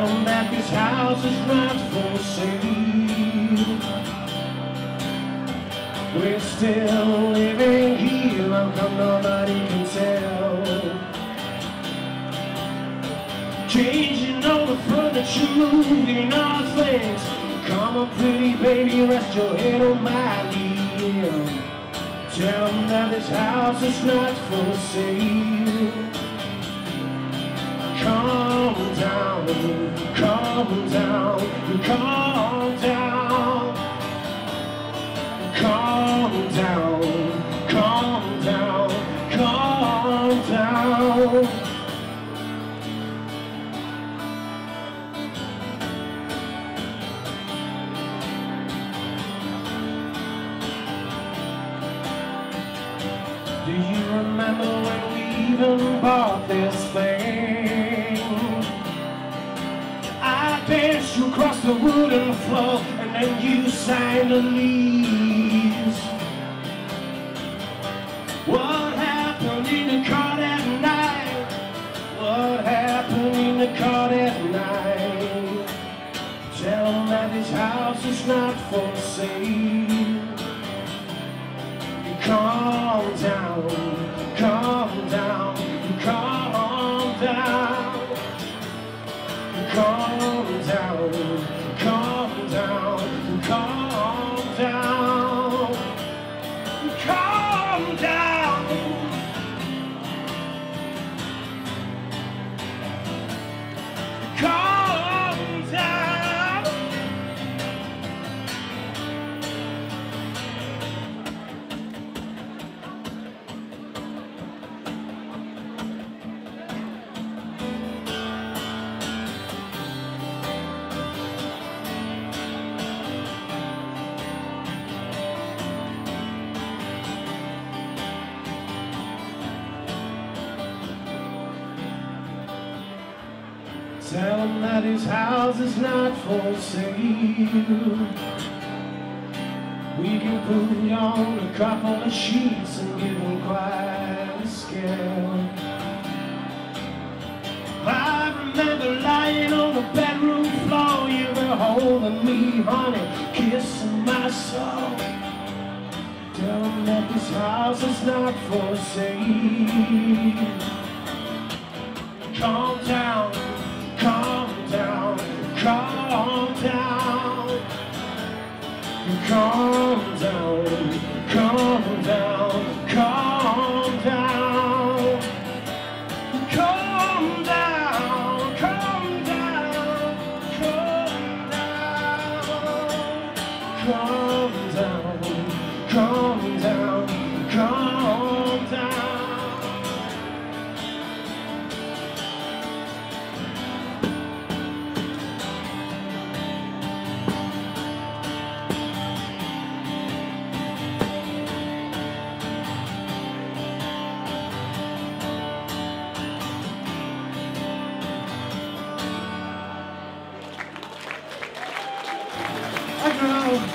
Tell them that this house is not for sale. We're still living here, how come nobody can tell? Changing all the furniture, moving all things. Come on pretty baby, rest your head on my knee. Tell them that this house is not for sale. Calm down, calm down, calm down. Calm down, calm down, calm down. Do you remember when we even bought this thing? I danced you across the wooden floor, and then you signed the lease. What happened in the car that night? What happened in the car that night? Tell them that this house is not for sale. Calm down, calm down, calm down. Calm down, calm down, calm down. Calm down. Calm down. Tell him that his house is not for sale. We can put on a couple of sheets and give him quite a scare. I remember lying on the bedroom floor. You were holding me, honey, kissing my soul. Tell him that this house is not for sale. Calm down. Calm down, calm down. Calm down, calm down, calm down. Calm down, calm down, calm down. Calm down, calm down, calm down. Dankjewel.